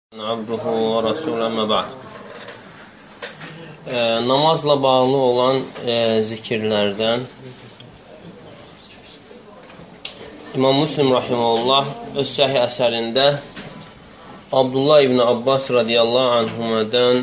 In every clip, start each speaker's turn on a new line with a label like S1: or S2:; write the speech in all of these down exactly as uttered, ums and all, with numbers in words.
S1: Abduhu və Rasulü əmmə ba'd. E, namazla bağlı olan e, zikirlərdən İmam Müslim rahimehullah öz səhih əsərində Abdullah ibn Abbas radiyallahu anhumadan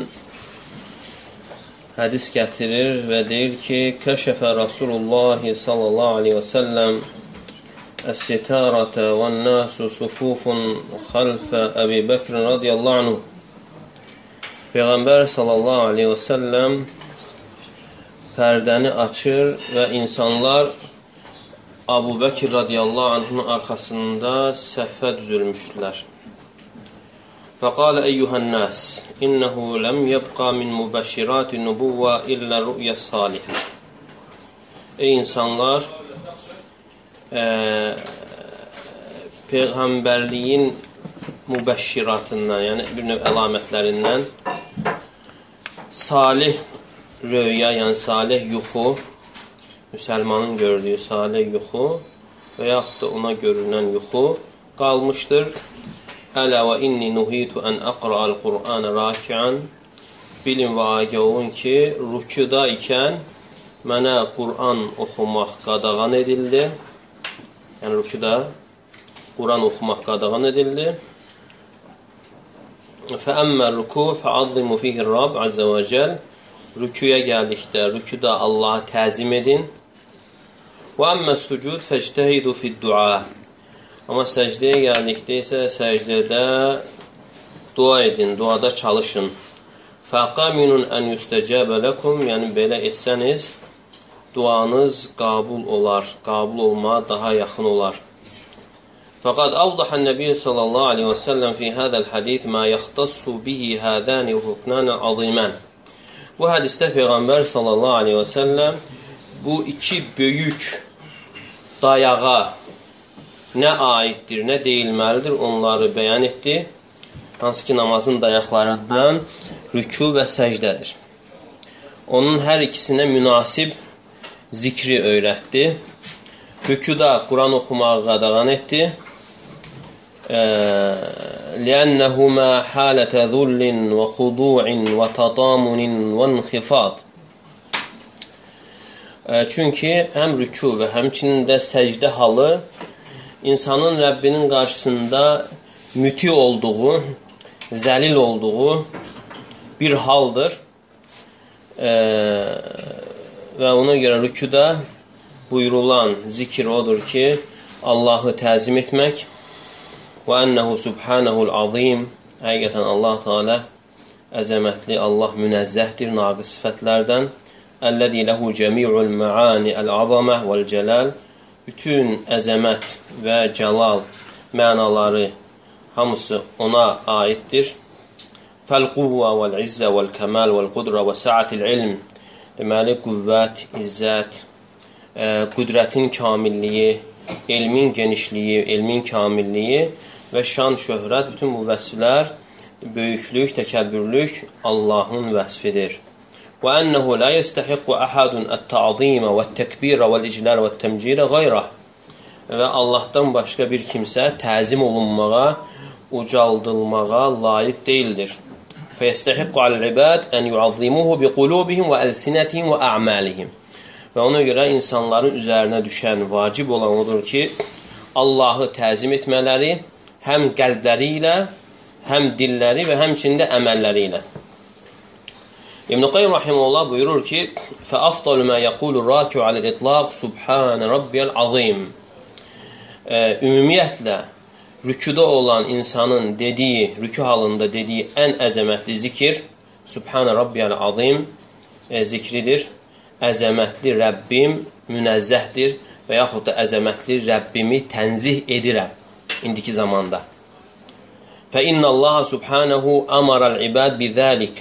S1: hədis gətirir və deyir ki, kəşəfə Rasulullah sallallahu aleyhi və səlləm əs-sitarətə və nəsu sufufun xalfə Əbi Bəkr radiyallahu anhu. Peyğəmbər sallallahu aleyhi və səlləm pərdəni açır və insanlar Əbu Bəkr radiyallahu anhunun arxasında səhvə düzülmüşdülər. Fəqalə əyyuhən nəs, innəhu ləm yəbqa min mübəşşirati nubuvvə illə rü'yə salihə. Ey insanlar, e, Peyğəmbərliyin mübəşşiratından, yəni bir növ əlamətlərindən salih röya, yəni salih yuxu, müsəlmanın gördüyü salih yuxu və yaxud da ona görünən yuxu qalmışdır. Ələ və inni nuhitu ən əqra'al Qur'anə raki'an. Bilin və agah olun ki, rükuda ikən mənə Qur'an oxumaq qadağan edildi. Yəni rükuda Qur'an oxumaq qadağan edildi. Fəəmmə rüku fəazzimu fihi Rabb azza və cəl. Rükuya gəldikdə rükuda Allah'a təzim edin. Və əmmə sucud fəctəhidu fid-dua. Amma səcdəyə gəldikdə isə səcdədə dua edin, duada çalışın. Fəqaminun ən yüstəcəbə ləkum, yəni belə etsəniz, duanız qəbul olar, qəbul olmağa daha yaxın olar. Fəqad avdahan Nəbi sallallahu aleyhi və səlləm fi hədəl hədith mə yaxtassu bihi hədəni ruknən azimən. Bu hədisdə Peyğəmbər sallallahu aleyhi və səlləm bu iki böyük dayağa nə aiddir, nə deyilməlidir, onları bəyan etdi. Hansı ki, namazın dayaqlarından rükû və səcdədir. Onun hər ikisinə münasib zikri öyrətdi. Rükûda Quran oxumağı qadağan etdi. لِأَنَّهُمَا حَالَةَ ذُلٍّ وَخُضُوعٍ وَتَضَامُنٍ وَانْخِفَاضٍ. Çünki həm rükû və həmçinin də səcdə halı insanın Rəbbinin qarşısında müti olduğu, zəlil olduğu bir haldır. E, və ona görə rükuda buyurulan zikir odur ki, Allahı təzim etmək və ənəhu subhanəhul azim. Həqiqətən Allah Teala əzəmətli, Allah münəzzəhdir naqis sifətlərdən. Əlləzi ləhu cəmi'ul məani əl-azamə vəl-cəlal. Bütün əzəmət və cəlal mənaları hamısı ona aiddir. Fəl-quvvə vəl-izzə vəl-kəmal vəl-qudrə və sə'atil ilm. Deməli, qüvvət, izzət, e, qüdrətin kamilliyi, elmin genişliyi, elmin kamilliyi və şan, şöhrət, bütün bu vəsflər, böyüklük, təkəbbürlük Allahın vəsfidir. Və ənəhu la yəstəhiqqu əhədun ət-ta'zimə və-təkbirə və-iclal və-təmcirə qayrah. Və Allahdan başqa bir kimsə təzim olunmağa, ucaldılmağa layiq deyildir. Fəyəstəhiqqu aləl-ibad ən yu'azzimuhu bi-qulubihim və əlsinətihim və a'malihim. Və ona görə insanların üzərinə düşən, vacib olan odur ki, Allahı təzim etmələri həm qəlbləri ilə, həm dilləri və həmçində əməlləri ilə. İbn-i Qayyim rahimehullah buyurur ki, فَأَفْضَلُ مَا يَقُولُ الرَّاكِعُ عَلَى الْإِطْلَاقِ سُبْحَانَ رَبِّيَ الْعَظِيمِ. Ümumiyyətlə, rükuda olan insanın dediyi, rükû halında dediyi ən əzəmətli zikir Subhanə Rabbiyəl Azim e, zikridir. Əzəmətli Rəbbim münəzzəhdir və yaxud da əzəmətli Rəbbimi tənzih edirəm indiki zamanda. فَإِنَّ اللّٰهَ سُبْحَانَهُ أَمَرَ الْعِبَادِ بِذَٰلِكَ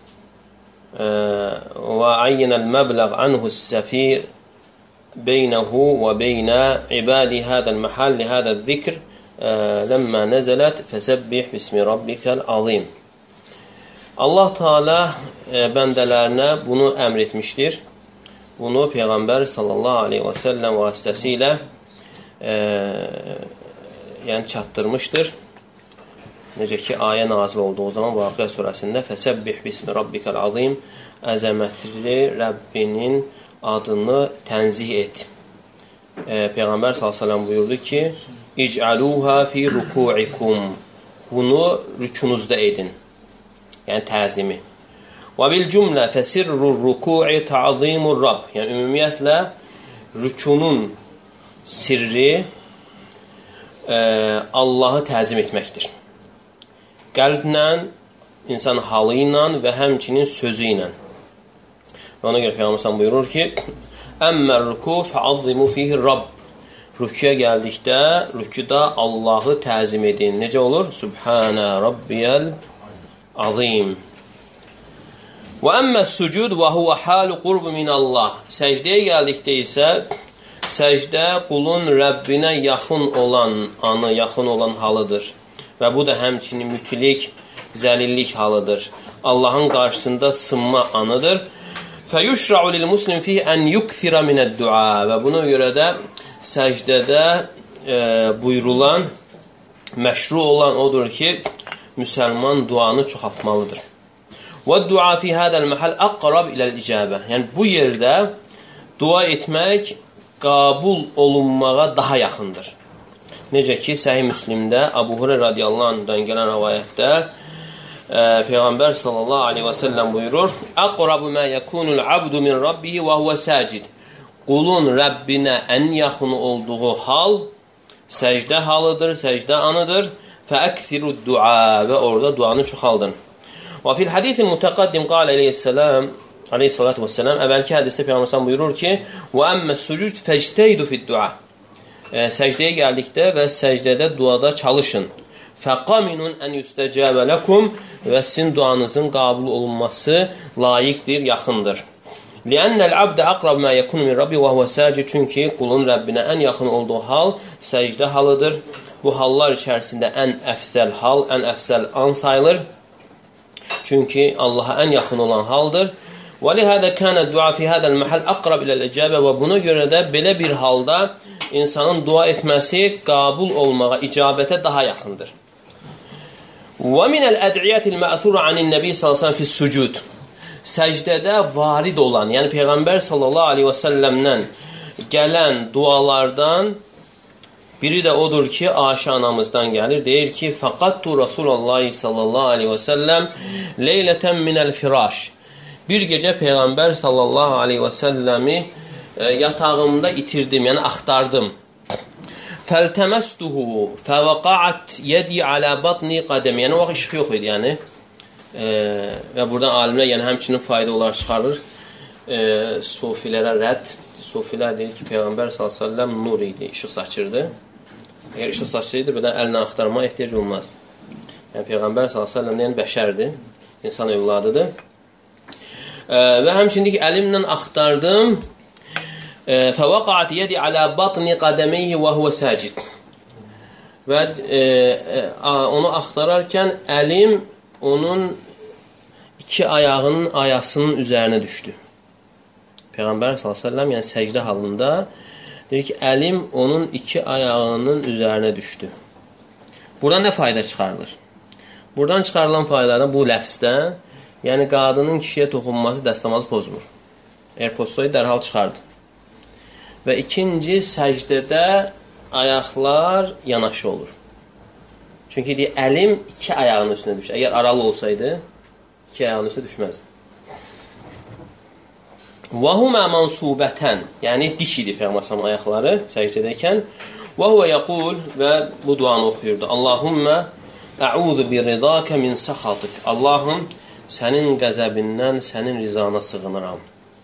S1: وعين المبلغ عنه السفير بينه وبين عباد هذا المحل لهذا الذكر لما نزلت فسبح باسم ربك العظيم. Allah Teala bəndələrinə bunu əmr etmişdir. Bunu Peyğəmbər sallallahu aleyhi və səlləm vasitəsilə e, yəni çatdırmışdır. Necə ki, ayə nazil olduğu zaman Vaqia surəsində Fəsəbbih bismi rabbikəl azim, əzəmətli Rəbbinin adını tənzih et. E, Peyğəmbər sallallahu əleyhi və səlləm buyurdu ki, İc'aluha fi ruku'ikum. Bunu rükunuzda edin. Yəni təzimi. Və bil cümlə fəsirrur ruku'i ta'zimur Rabb. Yəni ümumiyyətlə rükunun sirri e, Allahı təzim etməkdir. Qəlblə, insan halı ilə və həmçinin sözü ilə. Ona görə Peyğəmbər buyurur ki, Əmmər ruku fəazzimu fihi Rabb. Rükuya gəldikdə, rükuda Allahı təzim edin. Necə olur? Subhanə Rabbiyəl azim. Və əmmə sucud və huvə halu qurbu minallah. Səcdəyə gəldikdə isə, səcdə qulun Rəbbinə yaxın olan anı, yaxın olan halıdır. Və bu da həmçinin mütlik, zəlillik halıdır. Allahın qarşısında sınma anıdır. Fəyuşra'u lil-muslim fihi ən yukthira minəd-dua. Və buna görə də səcdədə e, buyurulan, məşru olan odur ki, müsəlman duanı çoxaltmalıdır. Və-dua fi hədəl məhəl əqrab iləl-icabə. Yəni, bu yerdə dua etmək qəbul olunmağa daha yaxındır. Necə ki, Səhih Müslimdə Əbu Hureyra radiyallahu anhudan gələn rəvayətdə e, Peyğəmbər sallallahu aleyhi və səlləm buyurur, Əqrabu mə yəkunul abdu min rabbihi və huvə səcid. Qulun Rəbbinə ən yaxın olduğu hal səcdə halıdır, səcdə anıdır. Fəəksiru dua və orada duanı çoxaldın. Və fil hadisin mütəqaddim qal aleyhissalam, aleyhissalatu vesselam, əvvəlki hədisdə Peyğəmbər buyurur ki, və əmmə sucud fəctəydu fid dua. E, səcdəyə gəldikdə və səcdədə duada çalışın. Fəqaminun ən yüstəcəbə ləkum və sizin duanızın qəbul olunması layiqdir, yaxındır. Liənnəl abdə əqrab mə yəkunu min Rabbi və huvə səcid. Çünki qulun Rəbbinə ən yaxın olduğu hal səcdə halıdır. Bu hallar içərisində ən əfsəl hal, ən əfsəl an sayılır. Çünki Allaha ən yaxın olan haldır. Və lihədə kənə dua fi hədəl məhəl əqrab iləl-icabə. Və buna görə də belə bir halda insanın dua etməsi qəbul olmağa, icabətə daha yaxındır. Və minəl əd'iyyətil mə'thura anin-nəbi sallallahu əleyhi və səlləm fis-sucud. Səcdədə varid olan, yəni Peyğəmbər sallallahu aleyhi və səlləmdən gələn dualardan biri də odur ki, Ayşə anamızdan gəlir. Deyir ki, Fəqattu Rasulullah sallallahu aleyhi və səlləm leylətən minəl firaş. Bir gecə Peyğəmbər sallallahu aleyhi və səlləmi yatağımda itirdim, yəni axtardım. Fəltəməstuhu fəvəqaat yedi alə batni qədəm. Yəni, o vaxt işıq yox idi, yəni. E, və buradan alimlər yəni həmçinin fayda olaraq çıxarır e, sufilərə rədd. Sufilər deyir ki, Peyğəmbər sallallahu əleyhi və səlləm nur idi, işıq saçırdı. Əgər işıq saçırdı, belə əllə axtarmaya ehtiyac olmaz. Yəni Peyğəmbər sallallahu əleyhi və səlləm yəni bəşərdir, insan övladıdır. E, və həmçinin ki, əlimlə axtardım. Fəvəqaat yedi alə batni qədəmeyhi və huvə səcid. Və e, e, onu axtararkən əlim onun iki ayağının ayasının üzərinə düşdü. Peyğəmbər sallallahu əleyhi və səlləm yəni səcdə halında deyir ki, əlim onun iki ayağının üzərinə düşdü. Buradan nə fayda çıxarılır? Buradan çıxarılan faydalardan bu ləfsdən, yəni qadının kişiyə toxunması dəstəmazı pozmur. Əgər pozsaydı dərhal çıxardı. Və ikinci, səcdədə ayaqlar yanaşı olur. Çünki deyir, əlim iki ayağının üstünə düşür. Əgər aralı olsaydı, iki ayağının üstünə düşməzdi. وَهُمَا مَنْصُوبَةً. Yəni, dik idi Peyğəmbər ayaqları səcdədəykən. وَهُوَ يَقُولُ və bu duanı oxuyurdu. Allahümmə ə'udhu bi ridakə min səxatik. Allahım, sənin qəzəbindən, sənin rizana sığınıram.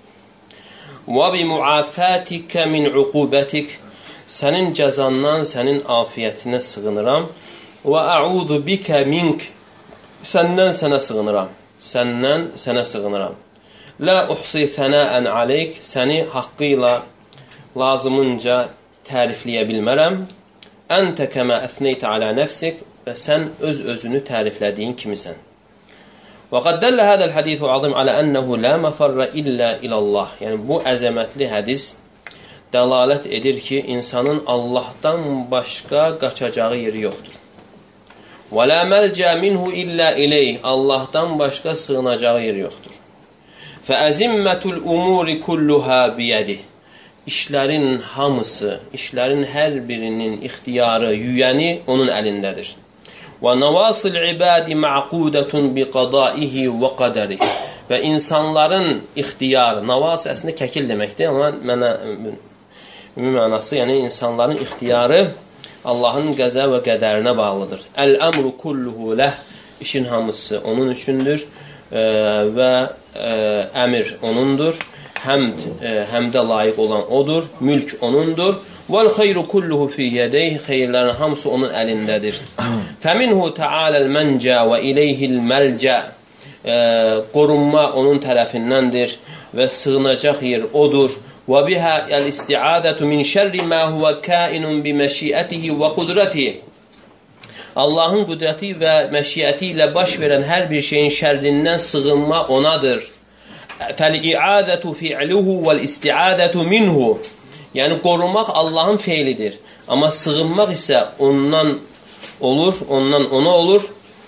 S1: وَبِمُعَافَاتِكَ مِنْ عُقُوبَتِكَ. Sənin cəzandan, sənin afiyyətinə sığınıram. وَأَعُوذُ بِكَ مِنْكَ. Səndən sənə sığınıram. Səndən sənə sığınıram. لَا أُحْصِي ثَنَاءً عَلَيْكَ. Səni haqqı ilə lazımınca tərifləyə bilmərəm. أَنْتَ كَمَا أَثْنَيْتَ عَلَى نَفْسِكَ. Və sən öz-özünü təriflədiyin kimisən. وَقَدْ دَلَّ هَذَا الْحَدِيثُ الْعَظِيمُ عَلَى أَنَّهُ لَا مَفَرَّ إِلَّا إِلَى اللَّهِ. Yəni, bu əzəmətli hədis dəlalət edir ki, insanın Allahdan başqa qaçacağı yeri yoxdur. Və la məlcə minhu illə ileyh. Allahdan başqa sığınacağı yer yoxdur. Fəəzimmətul umuri kulluha biyədih. İşlərin hamısı, işlərin hər birinin ixtiyarı, yüyəni onun əlindədir. Və navasil ibadi ma'qudətun bi qadaihi və qədərih. Və insanların ixtiyarı, navas əslində kəkil deməkdir, amma mənə ümumi mənası, yəni insanların ixtiyarı Allahın qəza və qədərinə bağlıdır. Əl-əmru kulluhu ləh, işin hamısı onun üçündür e, və e, əmir onundur. Həmd, e, həmdə layiq olan odur, mülk onundur. Vəl xeyru kulluhu fi yədeyh, xeyirlərin hamısı onun əlindədir. Fəminhu ta'aləl məncə və ileyhil məlcə. E, qorunma onun tərəfindəndir və sığınacaq yer odur. Və bihə əl-isti'adətu min şərri mə huvə kainun bi məşiətihi və qudrətihi. Allahın qüdrəti və məşiəti ilə baş verən hər bir şeyin şərrindən sığınma onadır. Fəl-i'adətu fi'luhu vəl-isti'adətu minhu. Yəni, qorunmaq Allahın feilidir. Amma sığınmaq isə ondan olur, ondan ona olur.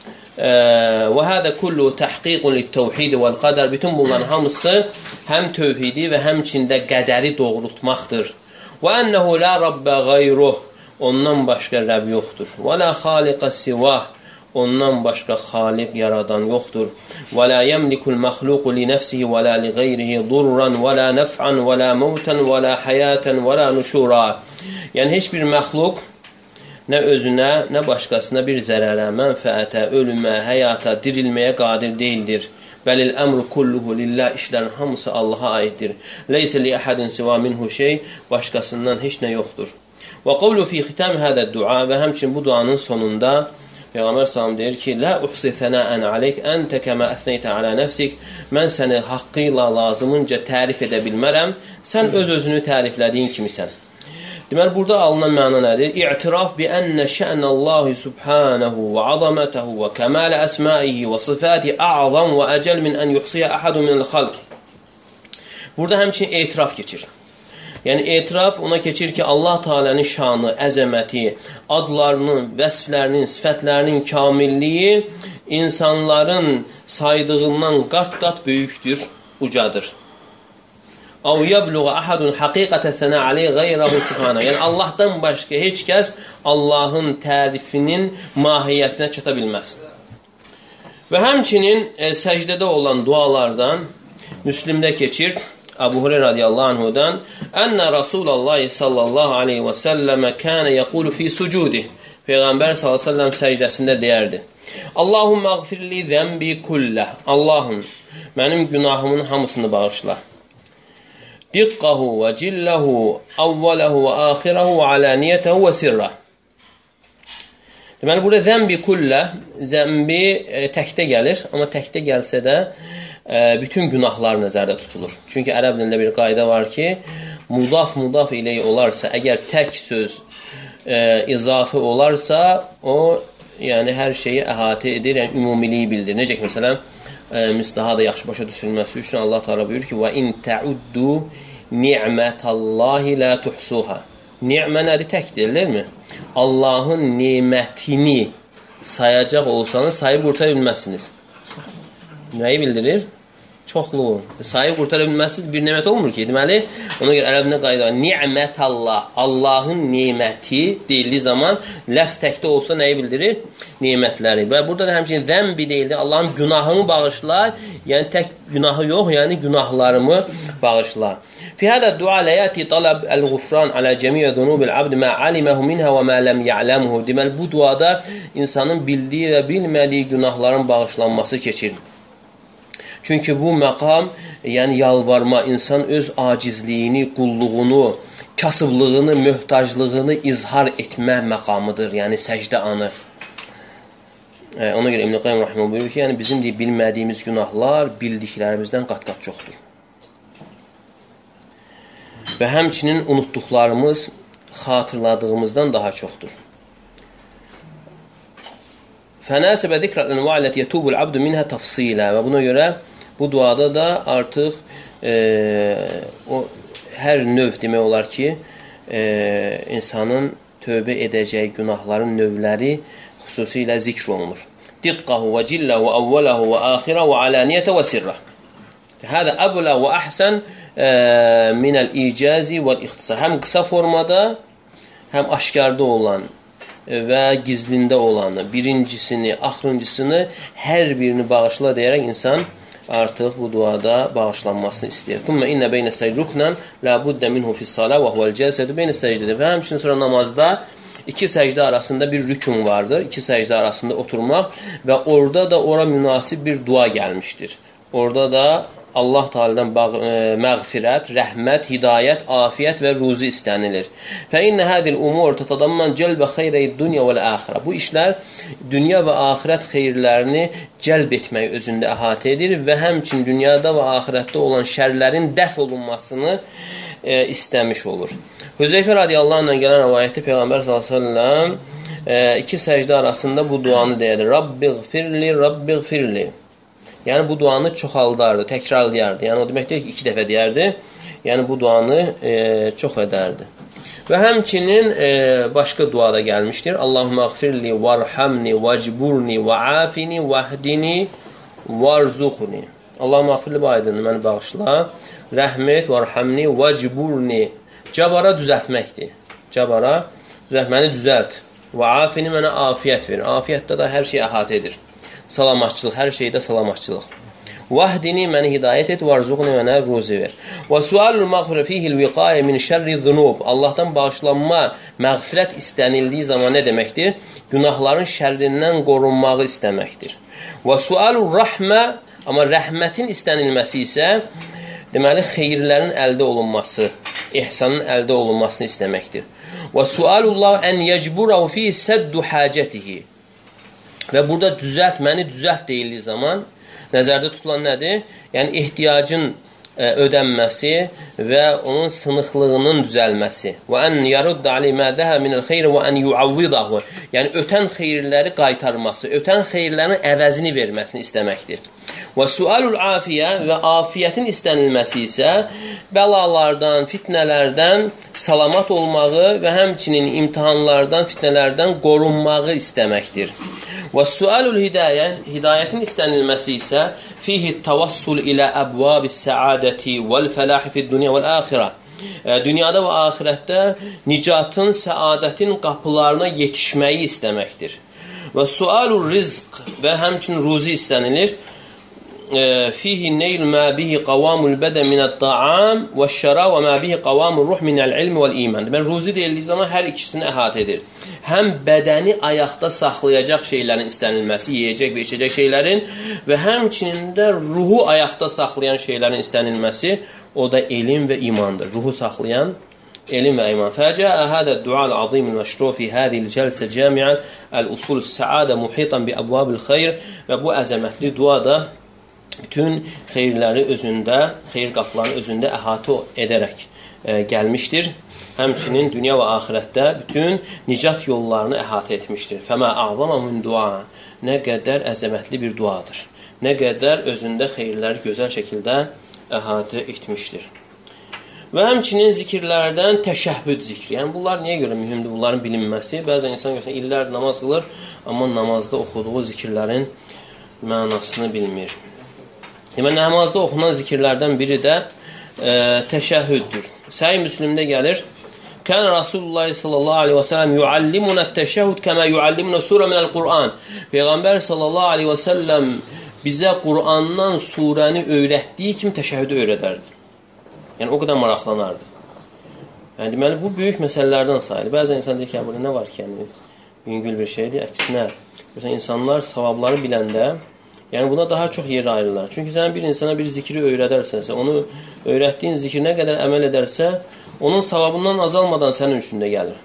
S1: Və hədə kullu təhqiqun lit-təvhid vəl-qədər. Bütün bunların hamısı həm tövhidi və həmçində qədəri doğrultmaqdır. Və ənəhu la rabbə qayruh. Ondan başqa Rəbb yoxdur. Və la xaliqə sivah. Ondan başqa xaliq yaradan yoxdur. Və la yəmlikul məxluqu li nəfsihi və la li qeyrihi durran və la nəf'an və la mevtən və la həyətən və la nuşura. Yəni, heç bir məxluq nə özünə, nə başqasına bir zərərə, mənfəətə, ölümə, həyata, dirilməyə qadir deyildir. Bəlil əmru kulluhu lillah, işlərin hamısı Allaha aiddir. Leysə li əhədin siva minhu şey, başqasından heç nə yoxdur. Və qavlu fi xitam hədə dua, və həmçin bu duanın sonunda Peyğəmbər sallam deyir ki, Lə uxsi thənəən aleyk, əntə kəmə əsnəytə alə nəfsik. Mən səni haqqı ilə lazımınca tərif edə bilmərəm, sən öz-özünü təriflədiyin kimisən. Deməli, burada alınan məna nədir? İ'tiraf bi ənə şə'nəllahi subhanəhu və azamətəhu və kəmələ əsmaihi və sıfəti a'zam və əcəl min ən yuxsiyə əhədu minəl xalq. Burada həmçin etiraf keçir. Yəni, etiraf ona keçir ki, Allah Teala'nın şanı, əzəməti, adlarının, vəsflərinin, sifətlərinin kamilliyi insanların saydığından qat-qat böyükdür, ucadır. Əv yəbluğa əhədun həqiqətə sənə aleyh qeyrahu subhanə. Yəni, Allahdan başqa heç kəs Allahın tərifinin mahiyyətinə çata bilməz. Və həmçinin e, səcdədə olan dualardan Müslimdə keçir, Əbu Hureyra radiyallahu anhudan, Ənə Rasulallah sallallahu aleyhi və səlləmə kənə yəqulu fi sucudih. Peyğəmbər sallallahu aleyhi və səlləm səcdəsində deyərdi. Allahümmə əğfirli zəmbi kulləh. Allahım, mənim günahımın hamısını bağışla. Diqqəhu və cilləhu, əvvələhu və axirəhu və aləniyyətəhu və sirrəh. Deməli, burada zəmbi kulləh, zəmbi e, təkdə gəlir, amma təkdə gəlsə də bütün günahlar nəzərdə tutulur. Çünki ərəb dilində bir qayda var ki, mudaf mudaf ilə olarsa, əgər tək söz e, izafi olarsa, o yəni hər şeyi əhatə edir, yəni ümumiliyi bildirir. Necə ki, məsələn, e, mis daha da yaxşı başa düşülməsi üçün Allah Teala buyurur ki, və in təuddu ni'metallahi la tuhsuha. Ni'mə nədir? Təkdir, ellərmi? Allahın nimətini sayacaq olsanız, sayıb qurtara bilməzsiniz. Nəyi bildirir? Çoxluğu. Sayıb qurtara bilməzsiniz, bir nemət olmur ki. Deməli, ona görə ərəbində qayda var. Ni'mətallah. Allahın neməti deyildiyi zaman ləfz təkdə olsa nəyi bildirir? Nemətləri. Və burada da həmçinin zəmbi deyildi. Allahın günahımı bağışlar. Yəni tək günahı yox, yəni günahlarımı bağışlar. Fi hədə dua ləyəti talab əl-ğufran alə cəmiyə zunubil abd mə aliməhu minhə və mə ləm ya'ləmuhu. Deməli, bu duada insanın bildiyi və bilmədiyi günahların bağışlanması keçir. Çünki bu məqam, yəni yalvarma, insan öz acizliyini, qulluğunu, kasıblığını, möhtaclığını izhar etmə məqamıdır. Yəni səcdə anı. E, ona görə İbn-i Qayyim Rəhmə buyurur ki, yəni bizim deyib, bilmədiyimiz günahlar bildiklərimizdən qat-qat çoxdur. Və həmçinin unutduqlarımız xatırladığımızdan daha çoxdur. Fənəsibə zikrətən vəalət yətubul abdu minhə təfsilə. Və buna görə bu duada da artıq e, o hər növ demək olar ki, e, insanın tövbə edəcəyi günahların növləri xüsusilə zikr olunur. Diqqəhu və cilləhu və əvvələhu və axirə və alaniyyətə və sirrə. Hədə əblə və əhsən minəl icazi və ixtisa. Həm qısa formada, həm aşkarda olan və gizlində olanı, birincisini, axırıncısını, hər birini bağışla deyərək insan artıq bu duada bağışlanmasını istəyir. Thumma inna beyne secdruhnan la budda minhu fi salat və huvel celsatu beyne secdede. Və həmçinin sonra namazda iki səcdə arasında bir rükün vardır. İki səcdə arasında oturmaq və orada da ora münasib bir dua gəlmişdir. Orada da Allah Teala'dan məğfirət, rəhmət, hidayət, afiyyət və ruzi istənilir. Fə innə hədil umur tətadamman cəlbə xeyrəyi dünya vəl-əxirə. Bu işlər dünya və axirət xeyirlərini cəlb etmək özündə əhatə edir və həmçin dünyada və axirətdə olan şərlərin dəf olunmasını e, istəmiş olur. Hüzeyfə radiyallahu anh'dan gələn rəvayətdə Peyğəmbər sallallahu əleyhi və səlləm e, iki səcdə arasında bu duanı deyirdi. Rabbiğfirli, Rabbiğfirli. Yəni bu duanı çoxaldardı, təkrarlayardı. Yəni o demək deyil ki, iki dəfə deyərdi. Yəni bu duanı e, çox edərdi. Və həmçinin e, başqa duada gəlmişdir. Allahummağfirli varhamni vacburni və afini vəhdini varzuqni. Allahummağfirli bu aydını məni bağışla. Rəhmət varhamni vacburni. Cabara düzəltməkdir. Cabara düzəlt, məni düzəlt. Və afini mənə afiyyət ver. Afiyyətdə də hər şey əhatə edir. Salamatçılıq, hər şeydə salamatçılıq. Vahdini məni hidayət et, varzuqni mənə ruzi ver. Və sualul məğfirə fihil viqayə min şərri zunub. Allahdan bağışlanma, məğfirət istənildiyi zaman nə deməkdir? Günahların şərrindən qorunmağı istəməkdir. Və sualul rəhmə, amma rəhmətin istənilməsi isə deməli xeyirlərin əldə olunması, ihsanın əldə olunmasını istəməkdir. Və sualullah ən yəcburahu fi səddu hacətihi. Və burada düzəlt, məni düzəlt deyildiyi zaman nəzərdə tutulan nədir? Yəni ehtiyacın ə, ödənməsi və onun sınıqlığının düzəlməsi. Və ən yarudda ali mə zəhə minəl xeyri və ən yuavvidahu. Yəni ötən xeyirləri qaytarması, ötən xeyirlərin əvəzini verməsini istəməkdir. Və sualul afiyə və afiyyətin istənilməsi isə bəlalardan, fitnələrdən salamat olmağı və həmçinin imtihanlardan, fitnələrdən qorunmağı istəməkdir. Və sualul hidayə, hidayətin istənilməsi isə fihi tavassul ilə əbvabis səadəti vəl-fəlahi fid-dünya vəl-əxirə. Dünyada və axirətdə nicatın, səadətin qapılarına yetişməyi istəməkdir. Və sualul rizq və həmçinin ruzi istənilir. Fihi neyl mə bihi qavamul bədən minət-ta'am və şəra və mə bihi qavamul ruh minəl-ilm vəl-iman. Deməli, ruzi deyildiyi zaman hər ikisini əhatə edir. Həm bədəni ayaqda saxlayacaq şeylərin istənilməsi, yeyəcək və içəcək şeylərin və həmçinin də ruhu ayaqda saxlayan şeylərin istənilməsi, o da elm və imandır. Ruhu saxlayan elm və iman. Fəcəə hədə dual azimul məşru fi hədil cəlsə cəmiən əl-usul səadə muhitan bi əbvabil xeyr və bu əzəmətli duada bütün xeyirləri özündə, xeyir qapılarını özündə əhatə edərək e, gəlmişdir. Həmçinin dünya və axirətdə bütün nicat yollarını əhatə etmişdir. Fəmə a'zama min dua. Nə qədər əzəmətli bir duadır. Nə qədər özündə xeyirləri gözəl şəkildə əhatə etmişdir. Və həmçinin zikirlərdən təşəhhüd zikri. Yəni bunlar niyə görə mühümdür? Bunların bilinməsi. Bəzən insan görsən illər namaz qılır, amma namazda oxuduğu zikirlərin mənasını bilmir. Deməli, namazda oxunan zikirlərdən biri də e, təşəhhüddür. Səhih Müslimdə gəlir. Kən Rasulullah sallallahu aleyhi və səlləm yuallimuna təşəhhüd kəmə yuallimuna surə minəl-Qur'an. Peyğəmbər sallallahu aleyhi və səlləm bizə Qur'andan surəni öyrətdiyi kimi təşəhhüdü öyrədərdi. Yəni, o qədər maraqlanardı. Yəni, deməli, bu böyük məsələlərdən sayılır. Bəzən insan deyir ki, burada nə var ki, yəni, yüngül bir şeydir. Əksinə, insanlar savabları biləndə yəni buna daha çox yer ayrılırlar. Çünki sən bir insana bir zikri öyrədərsənsə, onu öyrətdiyin zikir nə qədər əməl edərsə, onun savabından azalmadan sənin üçün də gəlir.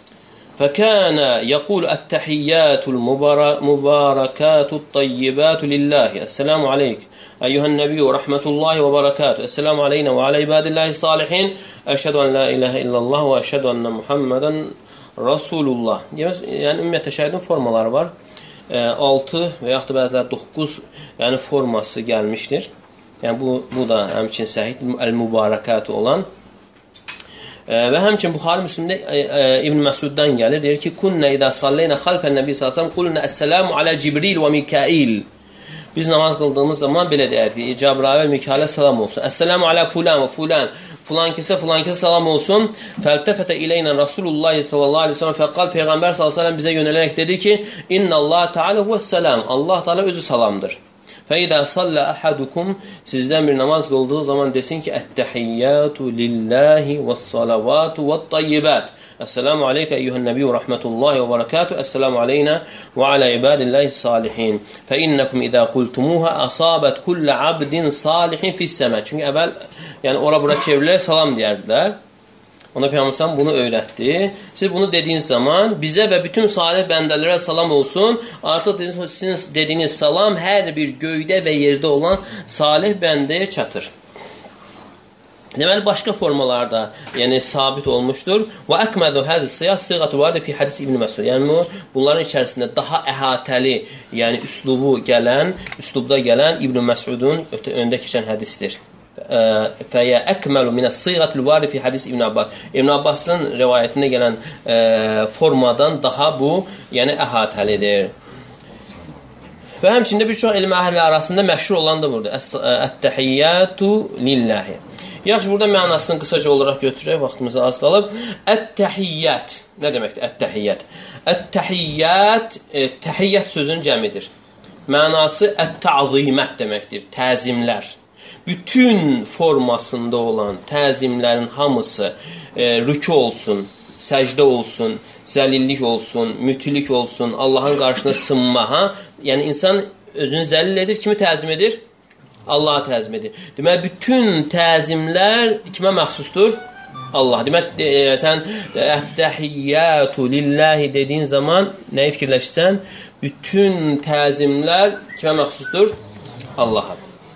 S1: فَكَانَ يَقُولُ التَّحِيَّاتُ الْمُبَارَكَاتُ الطَّيِّبَاتُ لِلَّهِ السَّلَامُ عَلَيْكَ أَيُّهَا النَّبِيُّ وَرَحْمَةُ اللَّهِ وَبَرَكَاتُهُ السَّلَامُ عَلَيْنَا وَعَلَى عِبَادِ اللَّهِ الصَّالِحِينَ أَشْهَدُ أَنْ لَا إِلَهَ إِلَّا اللَّهُ وَأَشْهَدُ أَنَّ مُحَمَّدًا رَسُولُ اللَّهِ. Yəni ümumiyyətlə təşəhhüdün formaları var. altı və yaxud da bəzilər doqquz yəni forması gəlmişdir. Yəni bu, bu da həmçin səhih əl-mübarəkatı olan. Və həmçinin Buxari Müslimdə İbn Məsuddan gəlir. Deyir ki, Kunnə idə salleynə xalfən nəbi sallallahu əleyhi və səlləm qulnə əssəlamu alə Cibril və Mikail. Biz namaz qıldığımız zaman belə deyərdik. Cəbrail və Mikailə salam olsun. Əssəlamu alə fulan və fulan. Fulan kəsə, filan kəsə salam olsun. Fəltəfətə iləynə Rasulullah sallallahu aleyhi ve sellem fəqqal Peyğəmbər sallallahu aleyhi ve sellem bizə yönələrək dedi ki, İnnəllah Teala huvəs-səlam. Allah Teala özü salamdır. Fəidə sallə əhadukum, sizdən bir namaz qıldığı zaman desin ki, Ət-təhiyyatu lillahi vəs-salavatu vət-tayyibət. Esselamu aleyke eyyuhən nəbi və rəhmətullahi və barakatuh. Esselamu aleyna və alə ibadillahi salihin. Fə innəkum idə qultumuha asabət kullə abdin salihin fissəmə. Çünki əvvəl, yəni ora-bura çevrilərək salam deyərdilər. Ona Peyğəmbər bunu öyrətdi. Siz bunu dediyiniz zaman bizə və bütün salih bəndələrə salam olsun. Artıq sizin dediyiniz salam hər bir göydə və yerdə olan salih bəndəyə çatır. Deməli, başqa formalarda yəni sabit olmuşdur. Və əkmədu həzi siyas sığatu vardı fi hadis İbn Məsud. Yəni, bunların içərisində daha əhatəli, yəni üslubu gələn, üslubda gələn İbn Məsudun öndə keçən hədisdir. Fəyə əkməlu minəs sığatil vardı fi hadis İbn Abbas. İbn Abbasın rivayətində gələn e, formadan daha bu, yəni əhatəlidir. Və həmçində bir çox elm əhli arasında məşhur olan da burada. Ət-təhiyyatu lillahi. Yaxşı, burada mənasını qısaca olaraq götürək, vaxtımıza az qalıb. Ət-təhiyyət. Nə deməkdir ət-təhiyyət? Ət-təhiyyət, e, təhiyyət sözünün cəmidir. Mənası ət-təzimət deməkdir, təzimlər. Bütün formasında olan təzimlərin hamısı e, rükü olsun, səcdə olsun, zəlillik olsun, mütülük olsun, Allahın qarşısına sınma. Ha? Yəni, insan özünü zəlil edir, kimi təzim edir? Allah'a təzim edir. Deməli, bütün təzimlər kimə məxsusdur? Allah. Deməli, e, sən ət-təhiyyatu lillahi dediyin zaman nəyi fikirləşsən? Bütün təzimlər kimə məxsusdur? Allah'a.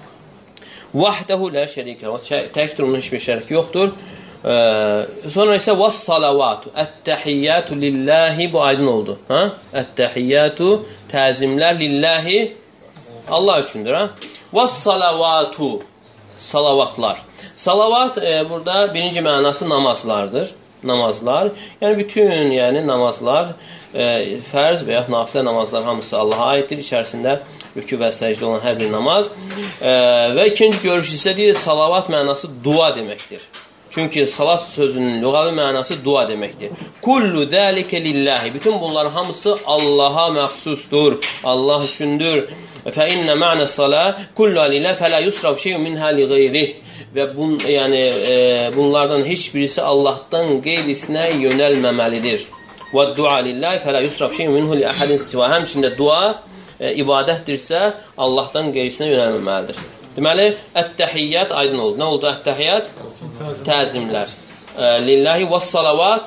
S1: Vəhdəhu lə şərikə. Təkdir onun heç bir şərik yoxdur. E, sonra isə vəs-salavatu. Ət-təhiyyatu lillahi, bu aydın oldu. Ha? Ət-təhiyyatu, təzimlər lillahi Allah üçündür. Ha? Və-salavatu, salavatlar. Salavat e, burada birinci mənası namazlardır. Namazlar, yəni bütün yəni namazlar, e, fərz və ya nafilə namazlar hamısı Allaha aiddir. İçərisində rükü və səcdə olan hər bir namaz. E, və ikinci görüş isə deyir, salavat mənası dua deməkdir. Çünki salat sözünün lüğəvi mənası dua deməkdir. Kullu zəlikə lillahi. Bütün bunların hamısı Allaha məxsusdur. Allah üçündür. Fə innə mə'nə salə kullu lilə fələ yusraf şeyun minhə li qeyrih. Və bun, yəni, e, bunlardan heç birisi Allahdan qeyrisinə yönəlməməlidir. Və dua lillahi fələ yusraf şeyun minhə li əhədin sivə. Həmçində dua e, ibadətdirsə Allahdan qeyrisinə yönəlməməlidir. Deməli, ət-təhiyyət aydın oldu. Nə oldu ət-təhiyyət? Təzimlər. E, lillahi və salavat,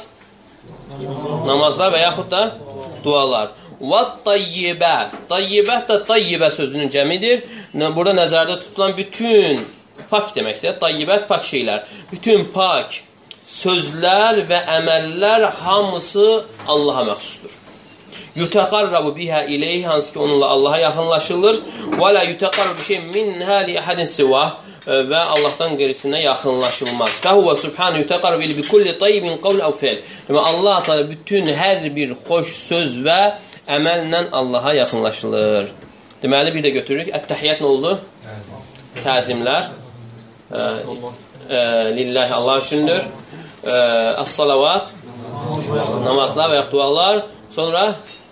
S1: namazlar və yaxud da dualar. Və-tayyibət. Tayyibət də tayyibə sözünün cəmidir. Burada nəzərdə tutulan bütün pak deməkdir. Tayyibət pak şeylər. Bütün pak sözlər və əməllər hamısı Allaha məxsusdur. Yutəqarrabu bihə ileyh, hansı ki onunla Allaha yaxınlaşılır. Və lə yutəqarrabu şey minhə li əhədin sivah, və Allahdan qeyrisinə yaxınlaşılmaz. Fəhuvə subhanə yutəqarrabu bi kulli tayyibin qavl əv fe'l. Allah Teala bütün hər bir xoş söz və əməllə Allaha yaxınlaşılır. Deməli, bir də götürürük. Ət-təhiyyət nə oldu? Təzimlər. E, e, lillahi Allah üçündür. E, As-salavat, namazlar və ya dualar. Sonra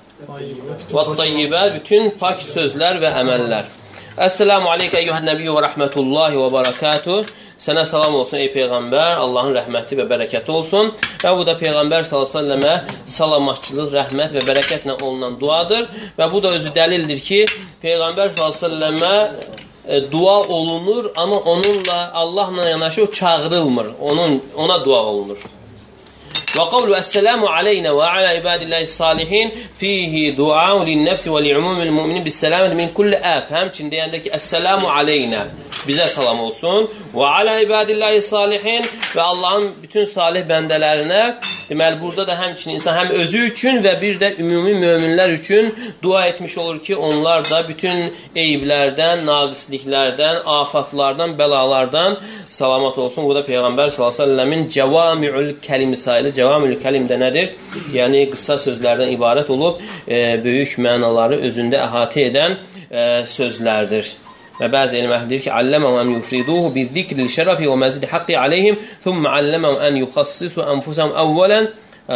S1: və-tayyibət, bütün pak sözlər və əməllər. Əssəlamu aleyke eyyuhən nəbiyyə və rəhmətullahi və barakatuh. Sənə salam olsun ey Peyğəmbər, Allahın rəhməti və bərəkəti olsun. Və bu da Peyğəmbər sallallahu əleyhi və səlləmə salamatçılıq, rəhmət və bərəkətlə olunan duadır. Və bu da özü dəlildir ki, Peyğəmbər sallallahu əleyhi və səlləmə dua olunur, amma onunla, Allahla yanaşı o çağırılmır. Onun, ona dua olunur. Və qavlu əssəlamu aleyna və alə ibadillahi salihin fihi duau linnəfsi və li'umumil müminin bissəlaməti min kulli əf. Həmçin deyəndə ki, əssəlamu aleyna, bizə salam olsun. Və alə ibadillahi salihin və Allahın bütün salih bəndələrinə. Deməli, burada da həmçin insan həm özü üçün və bir də ümumi möminlər üçün dua etmiş olur ki, onlar da bütün eyiblərdən, naqisliklərdən, afatlardan, bəlalardan salamat olsun. Bu da Peyğəmbər sallallahu əleyhi və səlləmin cəvamiül kəlim sayılır. Cəvamiül kəlim də nədir? Yəni, qısa sözlərdən ibarət olub, e, böyük mənaları özündə əhatə edən e, sözlərdir. Və bəzi elm əhli deyir ki, alləməhu ən yufriduhu bizzikri şərəfi və məzidi haqqi aleyhim, thumma alləməhu ən yuxassisu ənfusəhum əvvələn.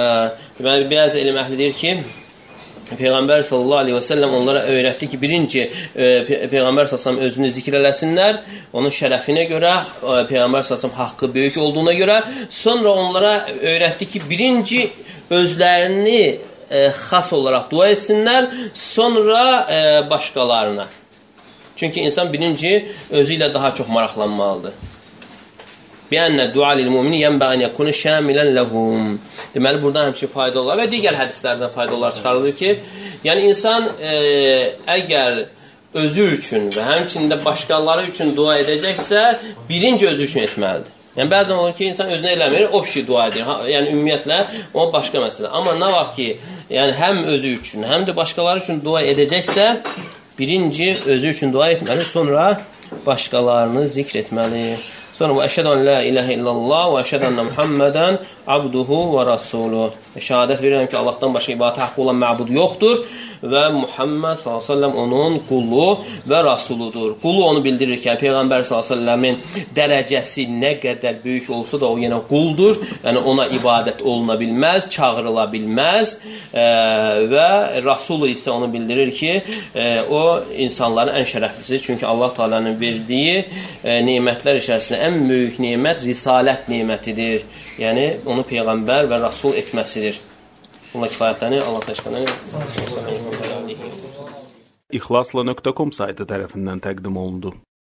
S1: Bəzi elm əhli deyir ki, Peyğəmbər sallallahu aleyhi və səlləm onlara öyrətdi ki, birinci e, Peyğəmbər sallallahu özünü zikr eləsinlər, onun şərəfinə görə, e, Peyğəmbər sallallahu haqqı böyük olduğuna görə, sonra onlara öyrətdi ki, birinci özlərini e, xas olaraq dua etsinlər, sonra e, başqalarına. Çünki insan birinci özü ilə daha çox maraqlanmalıdır. Bi'anna du'a lil mu'mini yanbaghi an yakuna şamilan lahum. Deməli, buradan həmçinin fayda olar və digər hədislərdən faydalar çıxarılır ki, yəni insan e, əgər özü üçün və həmçinin də başqaları üçün dua edəcəksə, birinci özü üçün etməlidir. Yəni, bəzən olur ki, insan özünə eləmir, o bir şey dua edir. Yəni, ümumiyyətlə, o başqa məsələ. Amma nə vaxt ki, yəni, həm özü üçün, həm də başqaları üçün dua edəcəksə, birinci özü üçün dua etməli, sonra başqalarını zikr etməli. Sonra və əşhədu an la ilahə illallah və əşhədu ənə Muhammədən abduhu və rasuluh. Şəhadət verirəm ki, Allahdan başqa ibadətə haqqı olan məbud yoxdur və Muhammed sallallahu əleyhi və səlləm onun qulu və rasuludur. Qulu onu bildirir ki, Peyğəmbər sallallahu əleyhi və səlləmin dərəcəsi nə qədər böyük olsa da o yenə quldur. Yəni ona ibadət oluna bilməz, çağırıla bilməz e, və rasulu isə onu bildirir ki, e, o insanların ən şərəflisidir. Çünki Allah Taala'nın verdiyi e, nemətlər içərisində ən böyük nemət risalət nemətidir. Yəni onu Peyğəmbər və rasul etməsidir. Bununla kifayətlənir. Allah təşəkkür edir.
S2: İxlasla nöqtə com saytı tərəfindən təqdim olundu.